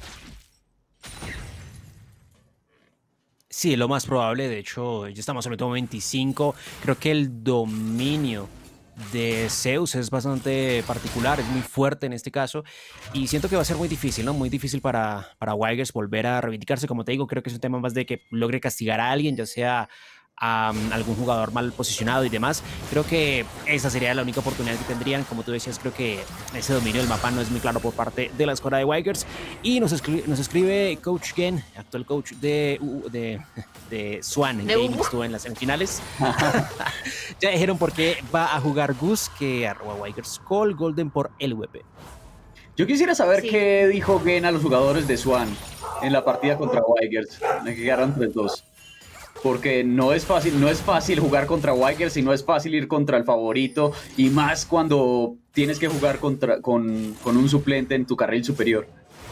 Sí, lo más probable, de hecho, ya estamos en el tomo 25, creo que el dominio de Zeus es bastante particular, es muy fuerte en este caso y siento que va a ser muy difícil, ¿no? Muy difícil para Wigers volver a reivindicarse. Como te digo, creo que es un tema más de que logre castigar a alguien, ya sea a algún jugador mal posicionado y demás. Creo que esa sería la única oportunidad que tendrían. Como tú decías, creo que ese dominio del mapa no es muy claro por parte de la escuadra de Wigers. Y nos escribe Coach Gen, actual coach de Swan Gaming, estuvo en las semifinales. Ya dijeron por qué va a jugar Gus, que @Wigers Call Golden por LVP. Yo quisiera saber qué dijo Gen a los jugadores de Swan en la partida contra Wigers. Me quedaron 3-2. Porque no es fácil jugar contra Wigers y no es fácil ir contra el favorito, y más cuando tienes que jugar con un suplente en tu carril superior.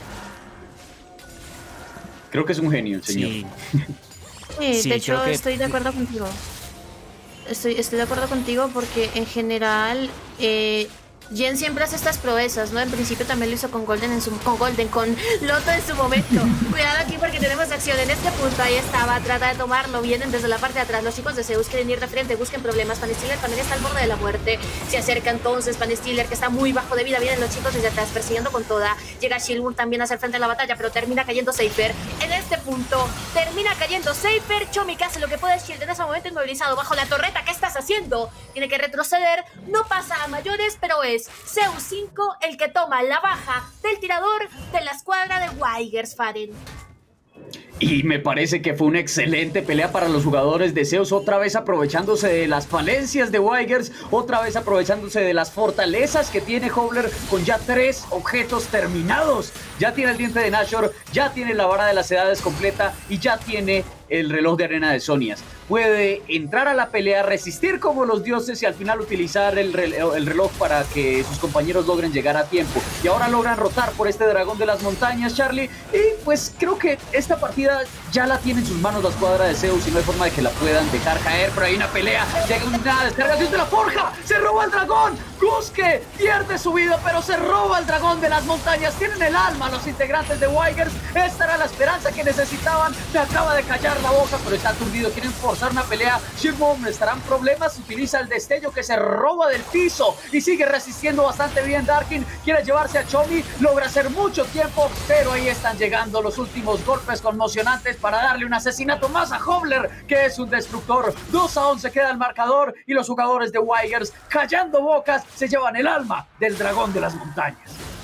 Creo que es un genio el señor. Sí, de hecho estoy de acuerdo contigo. Estoy de acuerdo contigo porque en general Gen siempre hace estas proezas, ¿no? En principio también lo hizo con Loto en su momento. Cuidado aquí porque tenemos acción en este punto. Ahí estaba, trata de tomarlo. Vienen desde la parte de atrás. Los chicos de Zeus quieren ir de frente, busquen problemas. Panestealer también está al borde de la muerte. Se acerca entonces Panestealer, que está muy bajo de vida. Vienen los chicos desde atrás persiguiendo con toda. Llega Shieldworm también a hacer frente a la batalla, pero termina cayendo Cypher. En este punto termina cayendo Cypher. Chomik hace lo que puede. Shield en ese momento inmovilizado bajo la torreta. ¿Qué estás haciendo? Tiene que retroceder. No pasa a mayores, pero es Zeus 5 el que toma la baja del tirador de la escuadra de Wigers, Faren. Y me parece que fue una excelente pelea para los jugadores de Zeus, otra vez aprovechándose de las falencias de Weigers, otra vez aprovechándose de las fortalezas que tiene Howler con ya 3 objetos terminados. Ya tiene el diente de Nashor, ya tiene la vara de las edades completa y ya tiene el reloj de arena de Sonias. Puede entrar a la pelea, resistir como los dioses y al final utilizar el reloj para que sus compañeros logren llegar a tiempo. Y ahora logran rotar por este dragón de las montañas, Charlie. Y pues creo que esta partida ya la tiene en sus manos la escuadra de Zeus y no hay forma de que la puedan dejar caer. Pero hay una pelea, llega una descargación de la forja, se roba el dragón. Guske pierde su vida, pero se roba el dragón de las montañas. Tienen el alma los integrantes de Weigers. Esta era la esperanza que necesitaban. Se acaba de callar la boca, pero está aturdido. Quieren forzar una pelea. Shirmon estarán problemas. Utiliza el destello que se roba del piso y sigue resistiendo bastante bien. Darkin quiere llevarse a Chomi. Logra hacer mucho tiempo, pero ahí están llegando los últimos golpes conmocionantes para darle un asesinato más a Hobler, que es un destructor. 2-11 queda el marcador y los jugadores de Weigers, callando bocas, se llevan el alma del dragón de las montañas.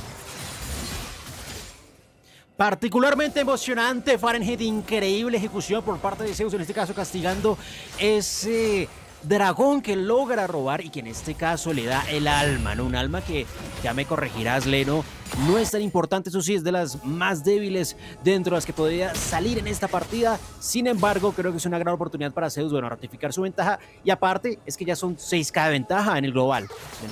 Particularmente emocionante, Fahrenheit, increíble ejecución por parte de Zeus, en este caso castigando ese dragón que logra robar y que en este caso le da el alma, ¿no? Un alma que, ya me corregirás, Leno, no es tan importante, eso sí, es de las más débiles dentro de las que podría salir en esta partida. Sin embargo, creo que es una gran oportunidad para Zeus, bueno, ratificar su ventaja y aparte es que ya son 6K de ventaja en el global.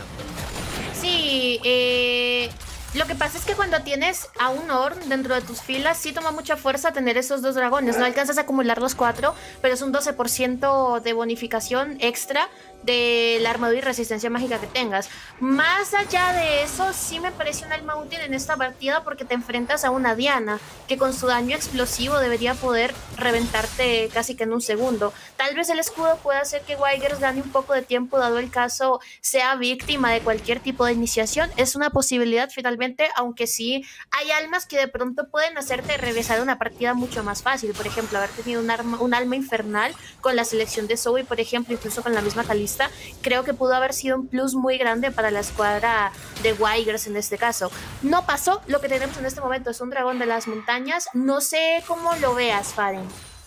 Sí, lo que pasa es que cuando tienes a un Ornn dentro de tus filas, sí toma mucha fuerza tener esos 2 dragones. No alcanzas a acumular los 4, pero es un 12% de bonificación extra de la armadura y resistencia mágica que tengas. Más allá de eso, sí me parece un alma útil en esta partida porque te enfrentas a una Diana que con su daño explosivo debería poder reventarte casi que en un segundo. Tal vez el escudo pueda hacer que Weigers gane un poco de tiempo, dado el caso sea víctima de cualquier tipo de iniciación. Es una posibilidad finalmente, aunque sí hay almas que de pronto pueden hacerte regresar a una partida mucho más fácil. Por ejemplo, haber tenido un alma infernal con la selección de Zoe, por ejemplo, incluso con la misma Kalista, creo que pudo haber sido un plus muy grande para la escuadra de Weigers en este caso. No pasó, lo que tenemos en este momento es un dragón de las montañas. No sé cómo lo veas, Faren.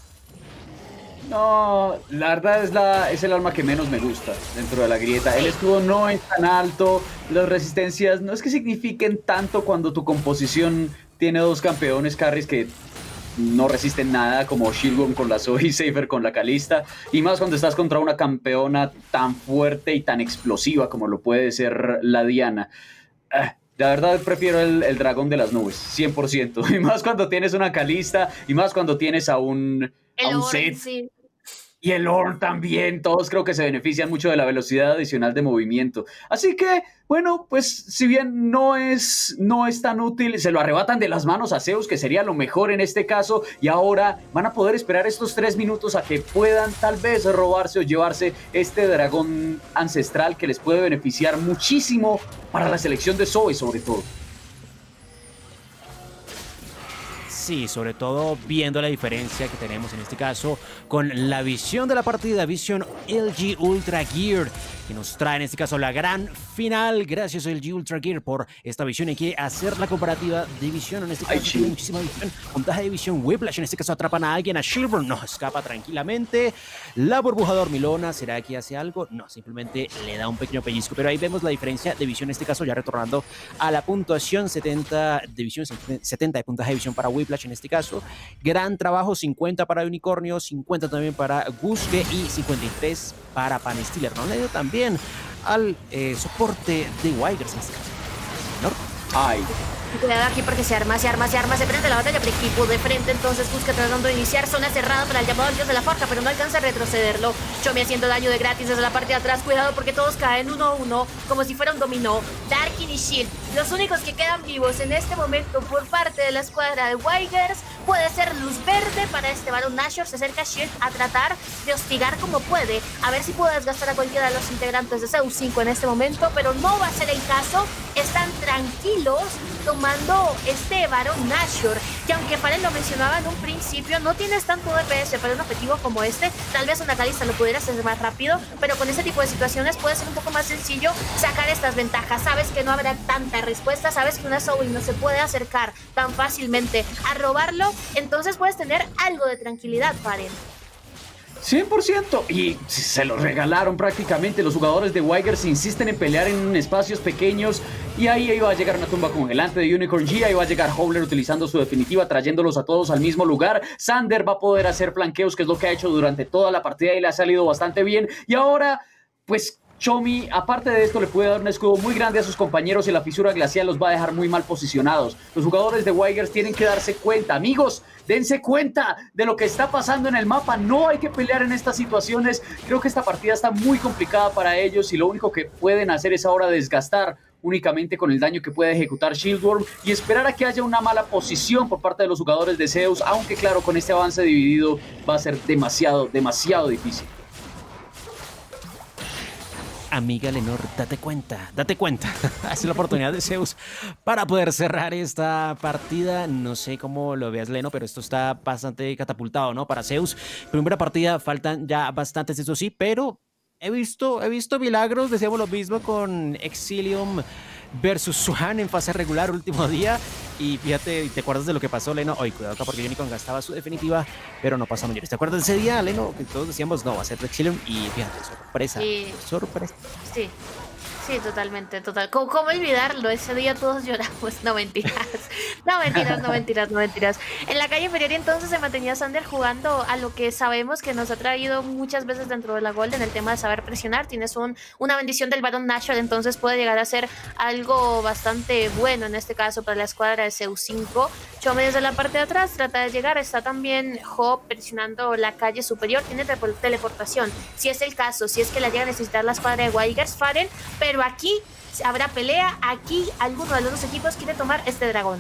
No, la verdad es el arma que menos me gusta dentro de la grieta. El escudo no es tan alto, las resistencias no es que signifiquen tanto cuando tu composición tiene 2 campeones carries que no resisten nada, como Shilgon con la Zoe y Seifer con la Kalista, y más cuando estás contra una campeona tan fuerte y tan explosiva como lo puede ser la Diana. La verdad prefiero el dragón de las nubes, 100%, y más cuando tienes una Kalista, y más cuando tienes a un Zed. Sí. Y el Ornn también, todos creo que se benefician mucho de la velocidad adicional de movimiento. Así que, bueno, pues si bien no es tan útil, se lo arrebatan de las manos a Zeus, que sería lo mejor en este caso, y ahora van a poder esperar estos 3 minutos a que puedan tal vez robarse o llevarse este dragón ancestral que les puede beneficiar muchísimo para la selección de Zoe sobre todo. Sí, sobre todo viendo la diferencia que tenemos en este caso con la visión de la partida, visión LG Ultra Gear, que nos trae en este caso la gran final. Gracias a LG Ultra Gear por esta visión. Hay que hacer la comparativa de visión, en este caso tiene muchísima visión, puntaje de visión. Whiplash, en este caso atrapan a alguien, a Shilburn, no, escapa tranquilamente. La burbuja dormilona, ¿será que hace algo? No, simplemente le da un pequeño pellizco, pero ahí vemos la diferencia de visión en este caso, ya retornando a la puntuación, 70 de visión, 70 de puntaje de visión para Whiplash en este caso. Gran trabajo, 50 para Unicornio, 50 también para Guske y 53 para Panestealer. No le dio también al soporte de Weigers en este caso. ¿No? Ay. Cuidado aquí porque se arma, se prende la batalla por equipo de frente, entonces busca tratando de iniciar zona cerrada para el llamado al dios de la forja, pero no alcanza a retrocederlo. Chomi haciendo daño de gratis desde la parte de atrás, cuidado porque todos caen 1-1 como si fuera un dominó. Darkin y Shield, los únicos que quedan vivos en este momento por parte de la escuadra de Weigers. Puede ser luz verde para este Baron Nashor. Se acerca Shield a tratar de hostigar como puede, a ver si puede desgastar a cualquiera de los integrantes de Zeus 5 en este momento, pero no va a ser el caso. están tranquilos tomando este Baron Nashor, que aunque Fallen lo mencionaba en un principio, no tienes tanto DPS para un objetivo como este. Tal vez una Kalista lo pudieras hacer más rápido, pero con este tipo de situaciones puede ser un poco más sencillo sacar estas ventajas. Sabes que no habrá tanta respuesta, sabes que una Zoe no se puede acercar tan fácilmente a robarlo, entonces puedes tener algo de tranquilidad, Fallen. 100%, y se lo regalaron prácticamente. Los jugadores de Wigers insisten en pelear en espacios pequeños, y ahí iba a llegar una tumba congelante de Unicorn G, ahí va a llegar Howler utilizando su definitiva, trayéndolos a todos al mismo lugar. Sander va a poder hacer flanqueos, que es lo que ha hecho durante toda la partida y le ha salido bastante bien, y ahora pues Chomi, aparte de esto, le puede dar un escudo muy grande a sus compañeros y la fisura glacial los va a dejar muy mal posicionados. Los jugadores de Wigers tienen que darse cuenta. Amigos, dense cuenta de lo que está pasando en el mapa. No hay que pelear en estas situaciones. Creo que esta partida está muy complicada para ellos y lo único que pueden hacer es ahora desgastar únicamente con el daño que puede ejecutar Shieldworm y esperar a que haya una mala posición por parte de los jugadores de Zeus, aunque claro, con este avance dividido va a ser demasiado difícil. Amiga Lenor, date cuenta, es la oportunidad de Zeus para poder cerrar esta partida. No sé cómo lo veas, Leno, pero esto está bastante catapultado, ¿no? Para Zeus, primera partida, faltan ya bastantes, eso sí, pero he visto milagros. Decíamos lo mismo con Exilium versus Swan en fase regular último día, y fíjate, ¿te acuerdas de lo que pasó, Leno? Oye, cuidado acá porque Unicorn gastaba su definitiva, pero no pasó mayores. ¿Te acuerdas de ese día, Leno? Que todos decíamos, no, va a ser Exilium, y fíjate, sorpresa, sorpresa. Sí, totalmente. ¿Cómo olvidarlo? Ese día todos lloramos. No, mentiras. No mentiras. En la calle inferior entonces se mantenía Sander jugando a lo que sabemos que nos ha traído muchas veces dentro de la Golden, el tema de saber presionar. Tienes una bendición del Baron Nashor, entonces puede llegar a ser algo bastante bueno en este caso para la escuadra de Zeus 5. Chomi desde la parte de atrás trata de llegar. Está también Hop presionando la calle superior. Tiene teleportación. Si es el caso, si es que la llega a necesitar la escuadra de Wigers, Fallen, pero aquí habrá pelea, aquí alguno de los dos equipos quiere tomar este dragón.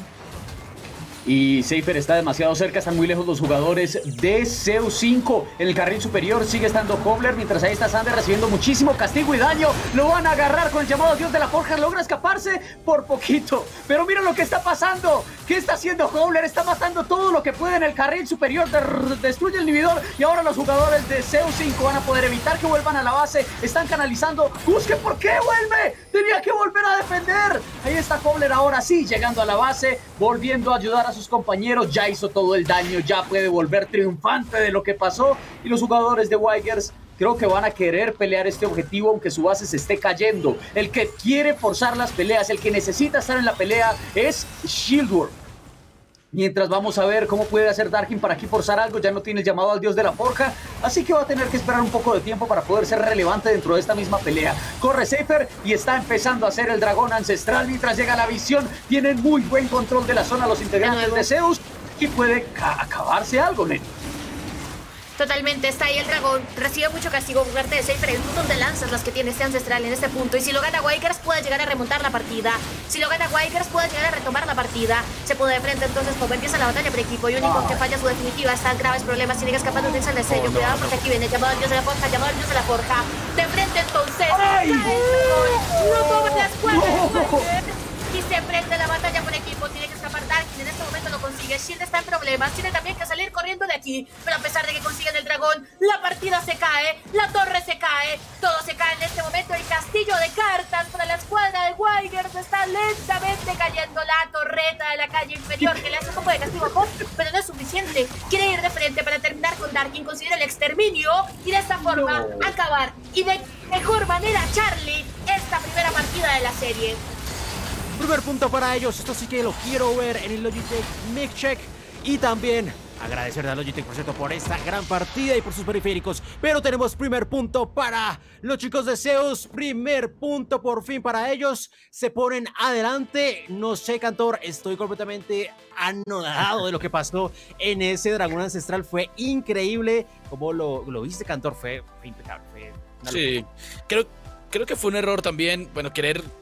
Y Seifer está demasiado cerca, están muy lejos los jugadores de Zeus 5. En el carril superior sigue estando Howler, mientras ahí está Sander recibiendo muchísimo castigo y daño. Lo van a agarrar con el llamado Dios de la Forja, logra escaparse por poquito. Pero mira lo que está pasando. ¿Qué está haciendo Howler? Está matando todo lo que puede en el carril superior, destruye el inhibidor, y ahora los jugadores de Zeus 5 van a poder evitar que vuelvan a la base. Están canalizando. Busque, ¿por qué vuelve? Tenía que volver a defender. Ahí está Howler ahora sí, llegando a la base, volviendo a ayudar a sus compañeros. Ya hizo todo el daño, ya puede volver triunfante de lo que pasó, y los jugadores de Wigers creo que van a querer pelear este objetivo aunque su base se esté cayendo. El que quiere forzar las peleas, el que necesita estar en la pelea es Shieldworm. Mientras vamos a ver cómo puede hacer Darkin para aquí forzar algo. Ya no tiene el llamado al Dios de la Forja, así que va a tener que esperar un poco de tiempo para poder ser relevante dentro de esta misma pelea. Corre Seifer y está empezando a hacer el dragón ancestral mientras llega la visión. Tienen muy buen control de la zona los integrantes de Zeus, y puede acabarse algo, Nen. Totalmente, está ahí el dragón, recibe mucho castigo por parte de Seifer, el montón de lanzas las que tiene este ancestral en este punto, y si lo gana Wigers puede llegar a remontar la partida. Si lo gana Wigers puede llegar a retomar la partida. Se pone de frente entonces como empieza la batalla por equipo, y único que falla su definitiva, está en graves problemas, tiene que escapar de un el sello. Cuidado porque aquí viene llamado al Dios de la Forja, llamado al Dios de la Forja. De frente entonces, cae el dragón, no toma las cuadras, y se prende la batalla por equipo. Tiene que escapar Darkin, en este momento lo consigue. Shield está en problemas, tiene también que salir corriendo de aquí, pero a pesar de que consiguen el dragón, la partida se cae, la torre se cae, todo se cae en este momento. El castillo de cartas para la escuadra de Wigers está lentamente cayendo. La torreta de la calle inferior que le hace un poco de castigo a Hop, pero no es suficiente. Quiere ir de frente para terminar con Darkin, conseguir el exterminio y de esta forma acabar, y de mejor manera, Charlie, esta primera partida de la serie. Primer punto para ellos, esto sí que lo quiero ver en el Logitech Mic Check. Y también agradecerle a Logitech, por cierto, por esta gran partida y por sus periféricos. Pero tenemos primer punto para los chicos de Zeus. Primer punto por fin para ellos. Se ponen adelante. No sé, Cantor, estoy completamente anodado de lo que pasó en ese dragón ancestral. Fue increíble. ¿Cómo lo viste, Cantor? Fue impecable. Sí, creo que fue un error también, bueno, querer